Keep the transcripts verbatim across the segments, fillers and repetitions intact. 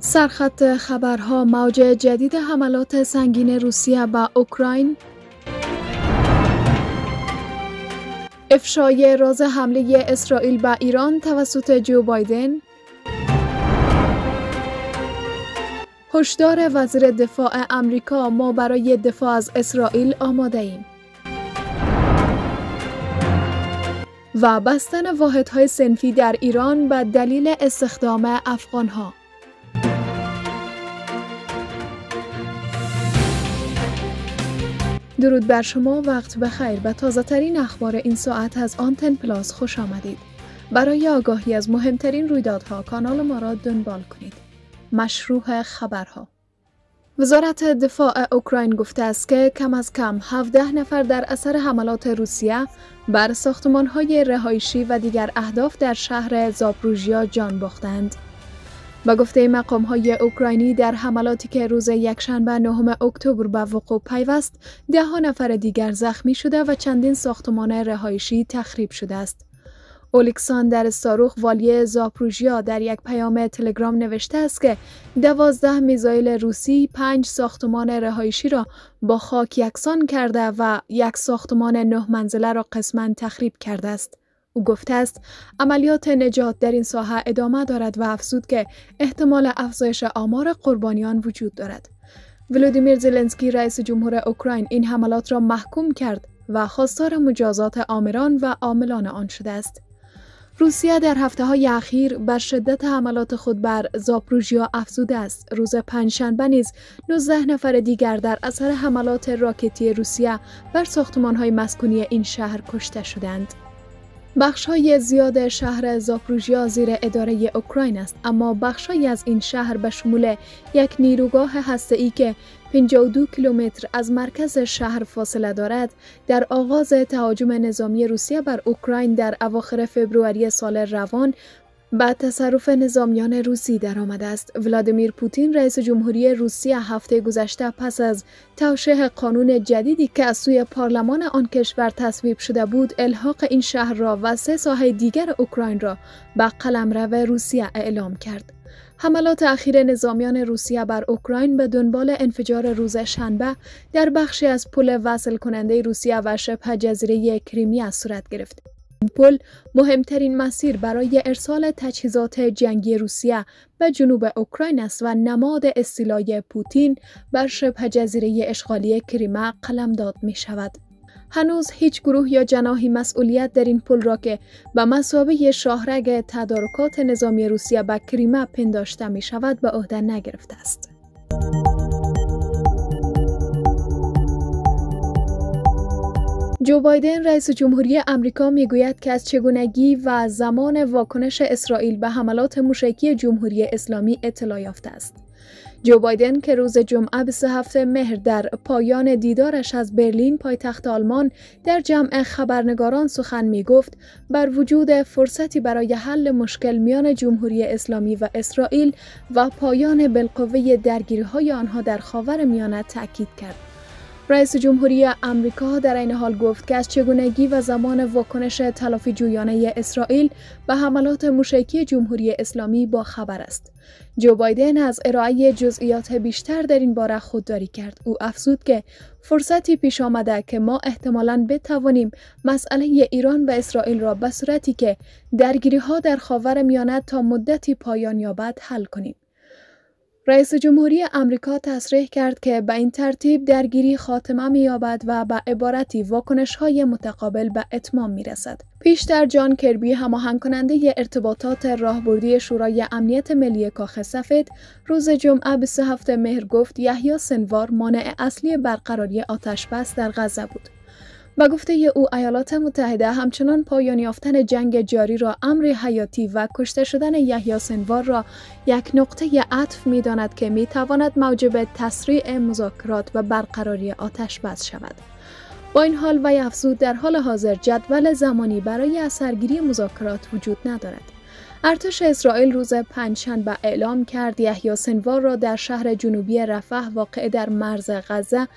سرخط خبرها: موج جدید حملات سنگین روسیه به اوکراین، افشای راز حمله اسرائیل به ایران توسط جو بایدن، هشدار وزیر دفاع آمریکا: ما برای دفاع از اسرائیل آماده ایم، و بستن واحدهای صنفی در ایران به دلیل استخدام افغانها. درود بر شما، وقت بخیر. به تازه ترین اخبار این ساعت از آنتن پلاس خوش آمدید. برای آگاهی از مهمترین رویدادها کانال ما را دنبال کنید. مشروع خبرها: وزارت دفاع اوکراین گفته است که کم از کم هفده نفر در اثر حملات روسیه بر ساختمان‌های رهایشی و دیگر اهداف در شهر زاپروژیا جان باختند. با گفته مقام‌های اوکراینی، در حملاتی که روز یکشنبه نهم اکتبر به وقوع پیوست، ده ها نفر دیگر زخمی شده و چندین ساختمان رهایشی تخریب شده است. اولکساندر ساروخ، والی زاپروژیا، در یک پیام تلگرام نوشته است که دوازده میزایل روسی پنج ساختمان رهایشی را با خاک یکسان کرده و یک ساختمان نه منزله را قسماً تخریب کرده است. او گفته است عملیات نجات در این ساحه ادامه دارد و افزود که احتمال افزایش آمار قربانیان وجود دارد. ولودیمیر زلنسکی، رئیس جمهور اوکراین، این حملات را محکوم کرد و خواستار مجازات آمران و عاملان آن شده است. روسیه در هفته‌های اخیر بر شدت حملات خود بر زاپروژیا افزوده است. روز پنجشنبه نیز نوزده نفر دیگر در اثر حملات راکتی روسیه بر ساختمان‌های مسکونی این شهر کشته شدند. بخش‌های زیاد شهر زاپروژیا زیر اداره اوکراین است، اما بخش‌هایی از این شهر به شمول یک نیروگاه هسته‌ای که پنجاه و دو کیلومتر از مرکز شهر فاصله دارد، در آغاز تهاجم نظامی روسیه بر اوکراین در اواخر فوریه سال روان به تصرف نظامیان روسی درآمده است. ولادیمیر پوتین، رئیس جمهوری روسیه، هفته گذشته پس از توشیح قانون جدیدی که از سوی پارلمان آن کشور تصویب شده بود، الحاق این شهر را و سه ساحه دیگر اوکراین را به قلمرو روسیه اعلام کرد. حملات اخیر نظامیان روسیه بر اوکراین به دنبال انفجار روز شنبه در بخشی از پل وصل کننده روسیه و شبه جزیره کریمیا صورت گرفت. این پل مهمترین مسیر برای ارسال تجهیزات جنگی روسیه به جنوب اوکراین است و نماد استیلای پوتین بر شبه جزیره اشغالی کریمیا قلمداد می شود. هنوز هیچ گروه یا جناحی مسئولیت در این پل را که به مثابه شاهرگ تدارکات نظامی روسیه به کریمیا پنداشته می شود به عهده نگرفته است. جو بایدن، رئیس جمهوری آمریکا، میگوید که از چگونگی و زمان واکنش اسرائیل به حملات موشکی جمهوری اسلامی اطلاع یافته است. جو بایدن که روز جمعه بیست و هفتم مهر در پایان دیدارش از برلین، پایتخت آلمان، در جمع خبرنگاران سخن می گفت، بر وجود فرصتی برای حل مشکل میان جمهوری اسلامی و اسرائیل و پایان بالقوه درگیری‌های آنها در خاورمیانه تاکید کرد. رئیس جمهوری آمریکا در این حال گفت که از چگونگی و زمان واکنش تلافی جویانه اسرائیل به حملات موشکی جمهوری اسلامی با خبر است. جو بایدن از ارائه جزئیات بیشتر در این باره خودداری کرد. او افزود که فرصتی پیش آمده که ما احتمالاً بتوانیم مسئله ایران و اسرائیل را به صورتی که درگیری‌ها در خاورمیانه تا مدتی پایان یابد حل کنیم. رئیس جمهوری آمریکا تصریح کرد که به این ترتیب درگیری خاتمه می‌یابد و به عبارتی واکنش‌های متقابل به اتمام می‌رسد. پیشتر جان کربی، هماهنگ کننده ارتباطات راهبردی شورای امنیت ملی کاخ سفید، روز جمعه بیست و هفتم مهر گفت یحیی سنوار مانع اصلی برقراری آتش‌بس در غزه بود. با گفته او، ایالات متحده همچنان پایان یافتن جنگ جاری را امر حیاتی و کشته شدن یحیی سنوار را یک نقطه عطف می‌داند که می‌تواند موجب تسریع مذاکرات و برقراری آتش‌بس شود. با این حال وی افزود در حال حاضر جدول زمانی برای اثرگیری مذاکرات وجود ندارد. ارتش اسرائیل روز پنجشنبه اعلام کرد یحیی سنوار را در شهر جنوبی رفح واقع در مرز غزه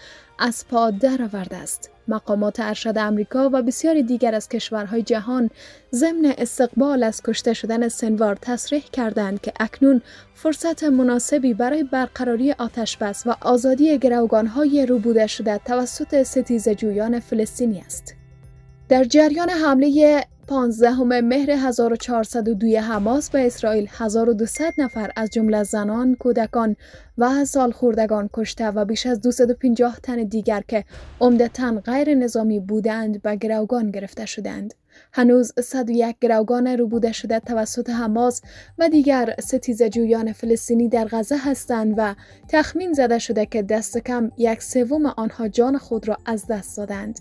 از پا درآورده است. مقامات ارشد آمریکا و بسیاری دیگر از کشورهای جهان ضمن استقبال از کشته شدن سنوار تصریح کردند که اکنون فرصت مناسبی برای برقراری آتشبس و آزادی گروگان‌های ربوده شده توسط ستیزه‌جویان فلسطینی است. در جریان حمله پانزدهم مهر هزار و چهارصد و دو حماس به اسرائیل، هزار و دویست نفر از جمله زنان، کودکان و سالخوردگان کشته و بیش از دویست و پنجاه تن دیگر که عمدتاً غیر نظامی بودند به گروگان گرفته شدند. هنوز صد و یک گروگان ربوده شده توسط حماس و دیگر ستیزه‌جویان فلسطینی در غزه هستند و تخمین زده شده که دست کم یک سوم آنها جان خود را از دست دادند.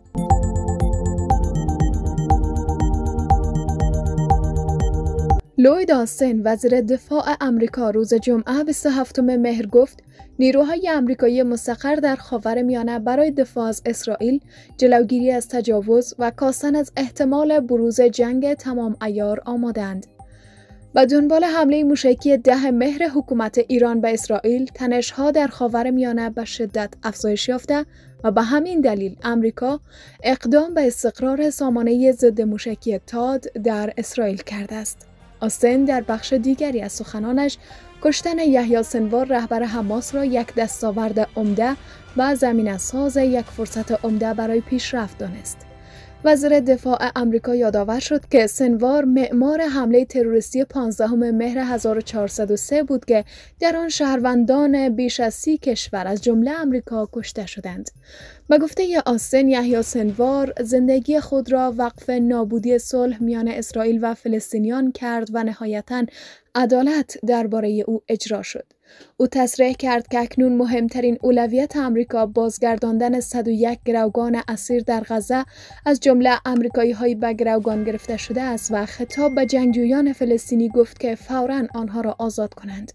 لوید آستین، وزیر دفاع آمریکا، روز جمعه بیست و هفتم مهر گفت نیروهای آمریکایی مستقر در خاورمیانه برای دفاع از اسرائیل، جلوگیری از تجاوز و کاستن از احتمال بروز جنگ تمام عیار آمادند. به دنبال حمله موشکی ده مهر حکومت ایران به اسرائیل، تنش‌ها در خاورمیانه به شدت افزایش یافته و به همین دلیل آمریکا اقدام به استقرار سامانه ضد موشکی تاد در اسرائیل کرده است. آستین در بخش دیگری از سخنانش کشتن یحیی سنوار رهبر حماس را یک دستاورد عمده و زمینه‌ساز یک فرصت عمده برای پیشرفت دانست. وزیر دفاع آمریکا یادآور شد که سنوار معمار حمله تروریستی پانزدهم مهر هزار و چهارصد و سه بود که در آن شهروندان بیش از سی کشور از جمله آمریکا کشته شدند. به گفته آستین، یحیی سنوار زندگی خود را وقف نابودی صلح میان اسرائیل و فلسطینیان کرد و نهایتاً عدالت درباره او اجرا شد. او تصریح کرد که اکنون مهمترین اولویت آمریکا بازگرداندن صد و یک گروگان اسیر در غزه از جمله آمریکایی‌های به گروگان گرفته شده است و خطاب به جنگجویان فلسطینی گفت که فوراً آنها را آزاد کنند.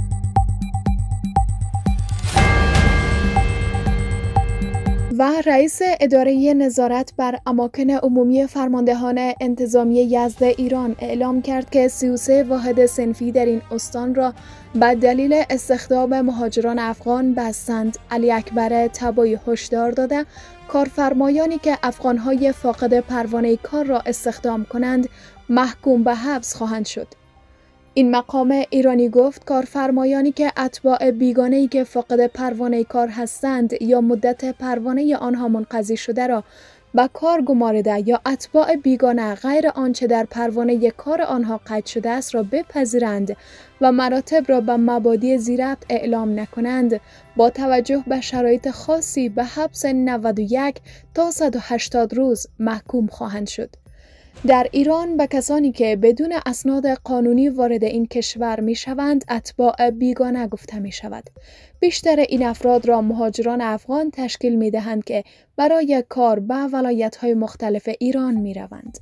و رئیس اداره نظارت بر اماکن عمومی فرماندهان انتظامی یزد ایران اعلام کرد که سی و سه واحد صنفی در این استان را به دلیل استخدام مهاجران افغان بستند. علی اکبر تبایی هشدار داده کارفرمایانی که افغانهای فاقد پروانه کار را استخدام کنند محکوم به حبس خواهند شد. این مقام ایرانی گفت کارفرمایانی که اتباع بیگانه‌ای که فاقد پروانه کار هستند یا مدت پروانه آنها منقضی شده را به کار گمارده یا اتباع بیگانه غیر آنچه در پروانه کار آنها قید شده است را بپذیرند و مراتب را به مبادی ذی‌ربط اعلام نکنند، با توجه به شرایط خاصی به حبس نود و یک تا صد و هشتاد روز محکوم خواهند شد. در ایران به کسانی که بدون اسناد قانونی وارد این کشور می شوند اتباع بیگانه گفته می شود. بیشتر این افراد را مهاجران افغان تشکیل می دهند که برای کار به ولایت‌های مختلف ایران می روند.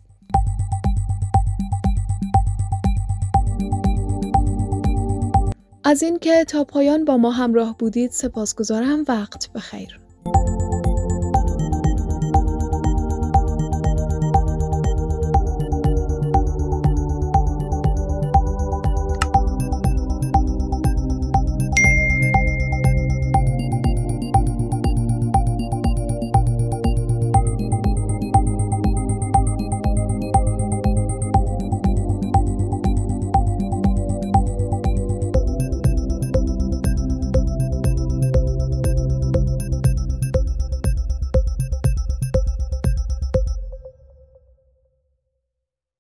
از این که تا پایان با ما همراه بودید سپاسگزارم. وقت بخیر.